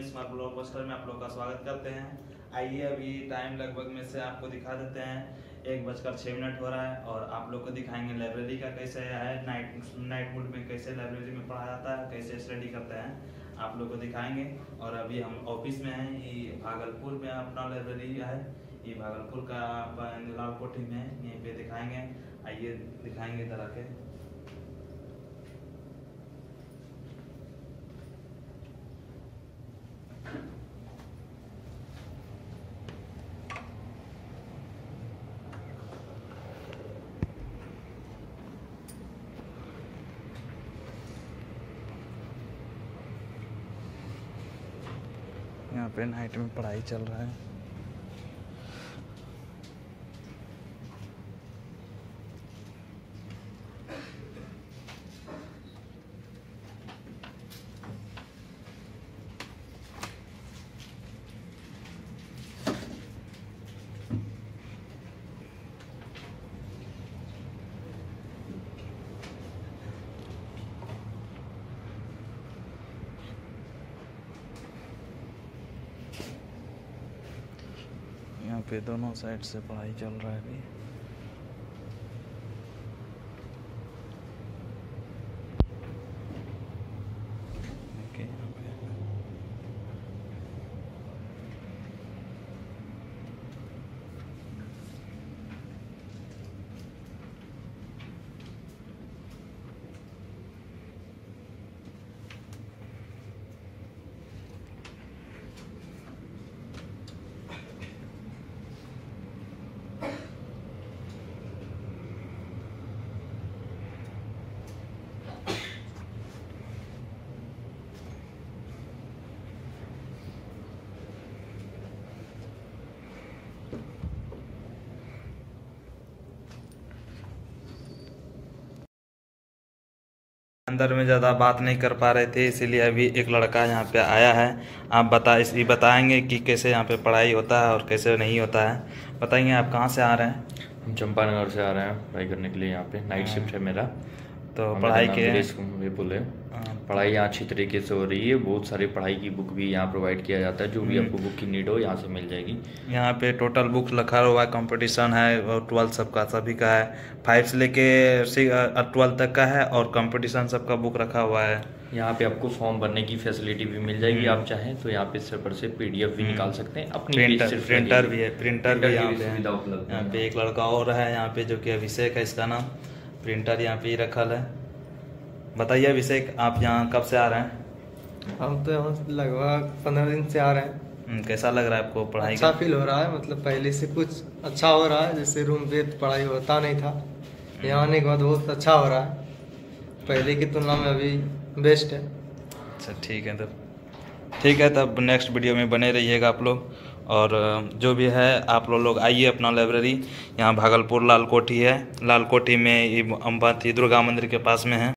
Smart blockbuster में आप लोग का स्वागत करते हैं। आइए अभी टाइम लगभग में से आपको दिखा देते हैं। 1:06 हो रहा है और आप लोग को दिखाएंगे लाइब्रेरी का कैसे है, नाइट मोड में कैसे लाइब्रेरी में पढ़ा जाता है, कैसे स्टडी करते हैं, आप लोग को दिखाएंगे। और अभी हम ऑफिस में हैं, ये भागलपुर में अपना लाइब्रेरी है, ये भागलपुर का लाल कोठी में है, यहीं पे दिखाएंगे। आइए दिखाएंगे इधर आके। यहाँ पे नाइट में पढ़ाई चल रहा है। यहाँ पे दोनों साइड से पढ़ाई चल रहा है अभी। अंदर में ज़्यादा बात नहीं कर पा रहे थे, इसीलिए अभी एक लड़का यहाँ पे आया है। आप बताएंगे कि कैसे यहाँ पे पढ़ाई होता है और कैसे नहीं होता है। बताइए आप कहाँ से आ रहे हैं? हम चंपानगर से आ रहे हैं पढ़ाई करने के लिए। यहाँ पे नाइट शिफ्ट है मेरा। तो पढ़ाई के विपुल है। पढ़ाई यहाँ अच्छी तरीके से हो रही है। बहुत सारी पढ़ाई की बुक भी यहाँ प्रोवाइड किया जाता है। जो भी आपको बुक की नीड हो यहाँ से मिल जाएगी। यहाँ पे टोटल बुक रखा हुआ है, कंपटीशन है और 12 सबका सभी का है, 5 से लेके 12 तक का है और कंपटीशन सबका बुक रखा हुआ है। यहाँ पे आपको फॉर्म भरने की फैसिलिटी भी मिल जाएगी। आप चाहें तो यहाँ पे सर्वर से PDF भी निकाल सकते हैं। अपनी प्रिंटर भी है, प्रिंटर भी यहाँ पे सुविधा उपलब्ध है। यहाँ पे एक लड़का और है यहाँ पे जो कि अभिषेक है इसका नाम। प्रिंटर यहाँ पे ही रखल है। बताइए अभिषेक, आप यहाँ कब से आ रहे हैं? हम तो यहाँ लगभग 15 दिन से आ रहे हैं। कैसा लग रहा है आपको पढ़ाई? अच्छा फील हो रहा है, मतलब पहले से कुछ अच्छा हो रहा है। जैसे रूम पे पढ़ाई होता नहीं था, यहाँ आने के बाद बहुत अच्छा हो रहा है। पहले की तुलना में अभी बेस्ट है। अच्छा ठीक है तब नेक्स्ट वीडियो में बने रहिएगा आप लोग। और जो भी है आप लोग आइए अपना लाइब्रेरी। यहाँ भागलपुर लाल कोठी है, लाल कोठी में ये अम्बाती दुर्गा मंदिर के पास में है।